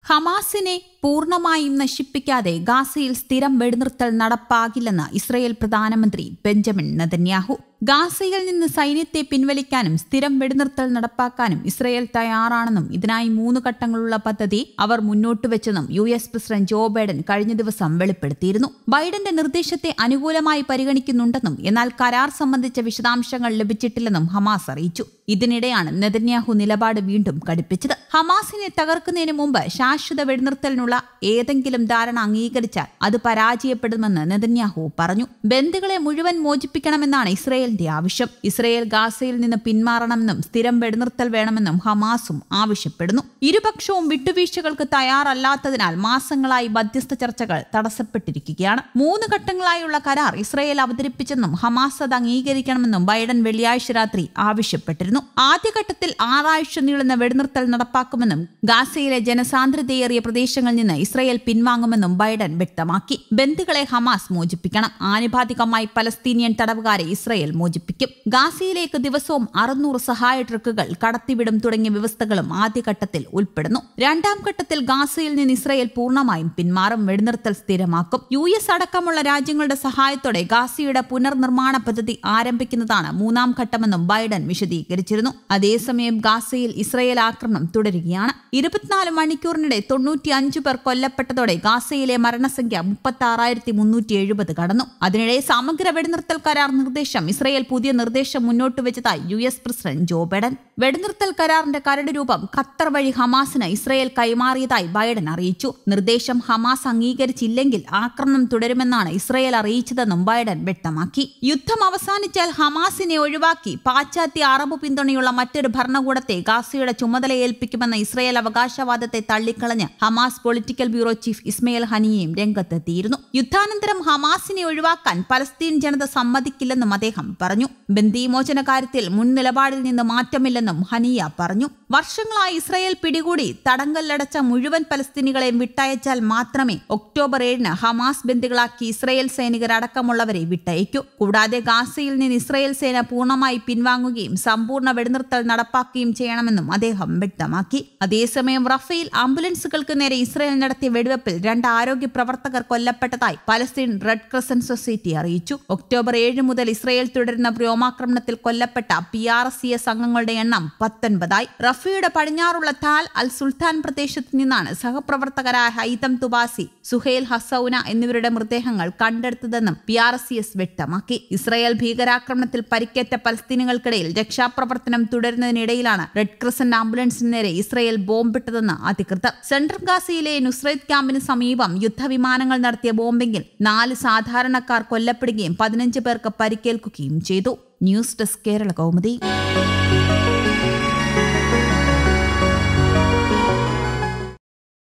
ഹമാസിനെ പൂർണ്ണമായും നശിപ്പിക്കാതെ ഗാസയിൽ സ്ഥിരം വെടിനിർത്തൽ നടപ്പാകില്ലെന്ന് ഇസ്രയേൽ പ്രധാനമന്ത്രി ബെഞ്ചമിൻ നെതന്യാഹു. ഗാസയിൽ നിന്ന് സൈന്യത്തെ പിൻവലിക്കാനും സ്ഥിരം വെടിനിർത്തൽ നടപ്പാക്കാനും ഇസ്രയേൽ തയ്യാറാണെന്നും ഇതിനായി 3 ഘട്ടങ്ങളുള്ള പദ്ധതി അവർ മുന്നോട്ടുവെച്ചെന്നും US പ്രസിഡന്റ് ജോ ബൈഡൻ കഴിഞ്ഞ ദിവസം വെളിപ്പെടുത്തിയിരുന്നു. ബൈഡന്റെ നിർദ്ദേശത്തെ അനുകൂലമായി പരിഗണിക്കുന്നുണ്ടെന്നും എന്നാൽ കരാർ സംബന്ധിച്ച വിശദാംശങ്ങൾ ലഭിച്ചിട്ടില്ലെന്നും ഹമാസ് അറിയിച്ചു. ഇതിനിടെയാണ് നെതന്യാഹു നിലപാട് വീണ്ടും കടുപ്പിച്ചത്. ഹമാസിനെ തകർക്കുന്നതിന് മുമ്പ് ശാശ്വത വെടിനിർത്തലിനുള്ള ഏതെങ്കിലും ധാരണ അംഗീകരിച്ചാൽ അത് പരാജയപ്പെടുമെന്ന് നെതന്യാഹു പറഞ്ഞു. ബന്ദികളെ മുഴുവൻ മോചിപ്പിക്കണമെന്നാണ് ഇസ്രയേലിന്റെ ആവശ്യം. ഇസ്രയേൽ ഗാസയിൽ നിന്ന് പിന്മാറണമെന്നും സ്ഥിരം വെടിനിർത്തൽ വേണമെന്നും ഹമാസും ആവശ്യപ്പെടുന്നു. ഇരുപക്ഷവും വിട്ടുവീഴ്ചകൾക്ക് തയ്യാറല്ലാത്തതിനാൽ മാസങ്ങളായി മധ്യസ്ഥ ചർച്ചകൾ തടസ്സപ്പെട്ടിരിക്കുകയാണ്. 3 ഘട്ടങ്ങളായുള്ള കരാർ ഇസ്രയേൽ അവതരിപ്പിച്ചെന്നും ഹമാസ് അത് അംഗീകരിക്കണമെന്നും ബൈഡൻ വെള്ളിയാഴ്ച രാത്രി ആവശ്യപ്പെട്ടിരുന്നു. ആദ്യഘട്ടത്തിൽ 6 ആഴ്ച നീളുന്ന വെടിനിർത്തൽ നടപ്പാക്കുമെന്നും ഗാസയിലെ ജനസാന്ദ്രതയേറിയ പ്രദേശങ്ങളിൽ നിന്ന് ഇസ്രയേൽ പിൻവാങ്ങുമെന്നും ബൈഡൻ വ്യക്തമാക്കി. ബന്ദികളെ ഹമാസ് മോചിപ്പിക്കണം. ആനുപാതികമായി പലസ്തീനിയൻ തടവുകാരെ ഇസ്രയേൽ മോചിപ്പിക്കും. ഗാസയിലേക്ക് ദിവസവും 600 സഹായ ട്രക്കുകൾ കടത്തിവിടും തുടങ്ങിയ വ്യവസ്ഥകളും ആദ്യഘട്ടത്തിൽ ഉൾപ്പെടുന്നു. 2ാം ഘട്ടത്തിൽ ഗാസയിൽ നിന്ന് ഇസ്രയേൽ പൂർണ്ണമായും പിന്മാറും. വെടിനിർത്തൽ സ്ഥിരമാക്കും. US അടക്കമുള്ള രാജ്യങ്ങളുടെ സഹായത്തോടെ ഗാസയുടെ പുനർനിർമ്മാണ പദ്ധതി ആരംഭിക്കുന്നതാണ് 3ാം ഘട്ടമെന്നും ബൈഡൻ വിശദീകരിച്ചിരുന്നു. അതേസമയം ഗാസയിൽ ഇസ്രയേൽ ആക്രമണം തുടരുകയാണ്. 24 മണിക്കൂറിനിടെ 95 പേർ കൊല്ലപ്പെട്ടതോടെ ഗാസയിലെ മരണസംഖ്യ 36,370 കടന്നു. അതിനിടെ സമഗ്ര വെടിനിർത്തൽ കരാർ നിർദ്ദേശം ഇസ്രയേൽ പുതിയ നിർദ്ദേശം മുന്നോട്ട് വെച്ചതായി US പ്രസിഡന്റ് ജോ ബൈഡൻ. വെടിനിർത്തൽ കരാറിന്റെ കരട് രൂപം ഖത്തർ വഴി ഹമാസിന് ഇസ്രയേൽ കൈമാറിയതായി ബൈഡൻ അറിയിച്ചു. നിർദ്ദേശം ഹമാസ് അംഗീകരിച്ചില്ലെങ്കിൽ ആക്രമണം തുടരുമെന്നാണ് ഇസ്രയേൽ അറിയിച്ചതെന്നും ബൈഡൻ വ്യക്തമാക്കി. യുദ്ധം അവസാനിച്ചാൽ ഹമാസിനെ ഒഴിവാക്കി പാശ്ചാത്യ അറബ് പിന്തുണയുള്ള മറ്റൊരു ഭരണകൂടത്തെ ഗാസയുടെ ചുമതല ഏൽപ്പിക്കുമെന്ന ഇസ്രയേൽ അവകാശവാദത്തെ തള്ളിക്കളഞ്ഞ് Hamas political bureau chief Ismail ഹനിയയും രംഗത്തെത്തിയിരുന്നു. യുദ്ധാനന്തരം ഹമാസിനെ ഒഴിവാക്കാൻ പലസ്തീൻ ജനത സമ്മതിക്കില്ലെന്നും അദ്ദേഹം പറഞ്ഞു. ബന്ദിമോചന കാര്യത്തിൽ മുൻ നിലപാടിൽ നിന്ന് മാറ്റമില്ലെന്നും ഹനിയ പറഞ്ഞു. വർഷങ്ങളായി ഇസ്രയേൽ പിടികൂടി തടങ്കലിലടച്ച മുഴുവൻ പലസ്തീനികളെയും വിട്ടയച്ചാൽ മാത്രമേ ഒക്ടോബർ 7-ന് ഹമാസ് ബന്ദികളാക്കി ഇസ്രയേൽ സൈനികരടക്കമുള്ളവരെ വിട്ടയക്കൂ. കൂടാതെ ഗാസയിൽ നിന്ന് ഇസ്രയേൽ സേന പൂർണ്ണമായി പിൻവാങ്ങുകയും സമ്പൂർണ്ണ വെടിനിർത്തൽ നടപ്പാക്കുകയും ചെയ്യണമെന്നും അദ്ദേഹം വ്യക്തമാക്കി. അതേസമയം റഫേൽ ആംബുലൻസുകൾക്ക് നേരെ ഇസ്രയേൽ നടത്തിയ വെടിവെപ്പിൽ 2 ആരോഗ്യ പ്രവർത്തകർ കൊല്ലപ്പെട്ടതായി പലസ്തീൻ റെഡ് ക്രസന്റ് സൊസൈറ്റി അറിയിച്ചു. ഒക്ടോബർ 7 മുതൽ ഇസ്രയേൽ തുടരുന്ന വ്യോമാക്രമണത്തിൽ കൊല്ലപ്പെട്ട PRCS അംഗങ്ങളുടെ എണ്ണം 19ആയി. റഫയുടെ പടിഞ്ഞാറുള്ള താൽ അൽ സുൽത്താൻ പ്രദേശത്ത് നിന്നാണ് സഹപ്രവർത്തകരായ ഹൈതം തുബാസി, സുഹൈൽ ഹസൌന എന്നിവരുടെ മൃതദേഹങ്ങൾ കണ്ടെടുത്തതെന്നും PRCS വ്യക്തമാക്കി. ഇസ്രയേൽ ഭീകരാക്രമണത്തിൽ പരിക്കേറ്റ പലസ്തീനികൾക്കിടയിൽ രക്ഷാപ്രവർത്തനം തുടരുന്നതിനിടയിലാണ് റെഡ് ക്രസന്റ് ആംബുലൻസിന് നേരെ ഇസ്രയേൽ ബോംബിട്ടതെന്ന് അധികൃതർ. സെൻട്രൽ ഗാസയിലെ നുസ്രൈത് ക്യാമ്പിന് സമീപം യുദ്ധവിമാനങ്ങൾ നടത്തിയ ബോംബിംഗിൽ 4 സാധാരണക്കാർ കൊല്ലപ്പെടുകയും 15 പേർക്ക് പരിക്കേൽക്കുകയും ചെയ്തു. News desk Kerala Kaumudi.